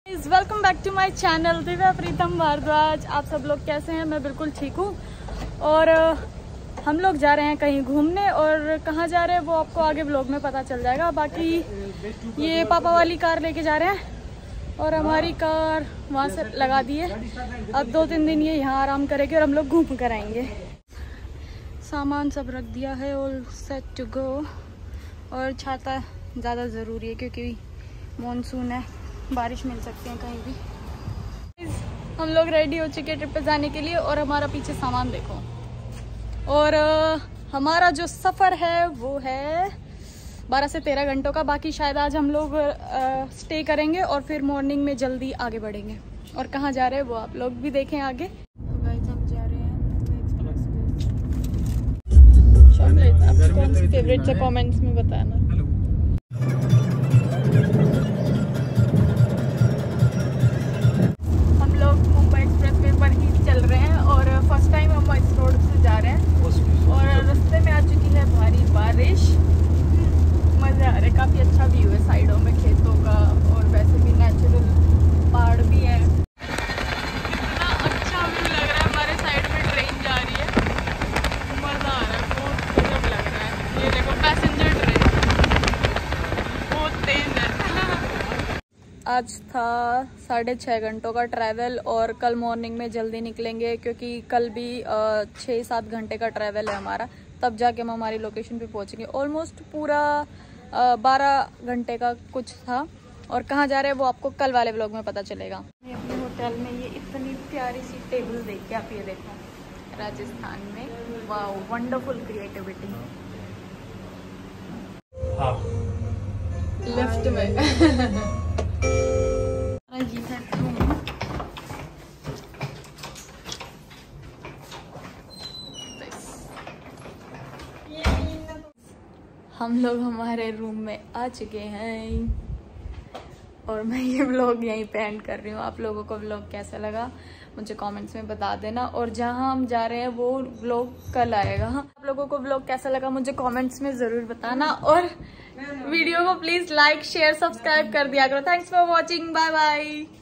Welcome back to my channel Divya Pritam Bhardwaj. आप सब लोग कैसे हैं? मैं बिल्कुल ठीक हूँ। और हम लोग जा रहे हैं कहीं घूमने, और कहाँ जा रहे हैं वो आपको आगे व्लॉग में पता चल जाएगा। बाकी ये पापा वाली कार लेके जा रहे हैं और हमारी कार वहाँ से लगा दी है। अब 2-3 दिन ये यहाँ आराम करेगी और हम लोग घूम कर आएंगे। सामान सब रख दिया है, ऑल सेट टू गो। और छाता ज़्यादा ज़रूरी है क्योंकि मॉनसून है, बारिश मिल सकती है कहीं भी। हम लोग रेडी हो चुके हैं ट्रिप पे जाने के लिए, और हमारा पीछे सामान देखो। और हमारा जो सफ़र है वो है 12 से 13 घंटों का। बाकी शायद आज हम लोग स्टे करेंगे और फिर मॉर्निंग में जल्दी आगे बढ़ेंगे। और कहाँ जा रहे हैं वो आप लोग भी देखें आगे। तो गाइस हम जा रहे हैं चॉकलेट। आपकी कौन सी फेवरेट है कमेंट्स में बताना। फर्स्ट टाइम हम इस रोड से जा रहे हैं और रास्ते में आ चुकी है भारी बारिश। मज़े आ रहे, काफ़ी अच्छा व्यू है साइडों में खेतों का, और वैसे भी नेचुरल पहाड़ भी है। कितना अच्छा व्यू लग रहा है। हमारे साइड में ट्रेन जा रही है, मज़ा आ रहा है, बहुत गजब लग रहा है। ये देखो पैसेंजर ट्रेन बहुत तेज है। आज था 6.5 घंटों का ट्रैवल, और कल मॉर्निंग में जल्दी निकलेंगे क्योंकि कल भी 6-7 घंटे का ट्रैवल है हमारा। तब जाके हम हमारी लोकेशन पे पहुंचेंगे। ऑलमोस्ट पूरा 12 घंटे का कुछ था। और कहाँ जा रहे हैं वो आपको कल वाले व्लॉग में पता चलेगा। अपने होटल में ये इतनी प्यारी सी टेबल देख के आप ये देखो, राजस्थान में। Wow, wonderful creativity. लिफ्ट में हम लोग हमारे रूम में आ चुके हैं, और मैं ये व्लॉग यहीं पे एंड कर रही हूँ। आप लोगों को व्लॉग कैसा लगा मुझे कमेंट्स में बता देना, और जहाँ हम जा रहे हैं वो व्लॉग कल आएगा। आप लोगों को व्लॉग कैसा लगा मुझे कमेंट्स में ज़रूर बताना, और वीडियो को प्लीज़ लाइक शेयर सब्सक्राइब कर दिया करो। Thanks for watching, bye bye.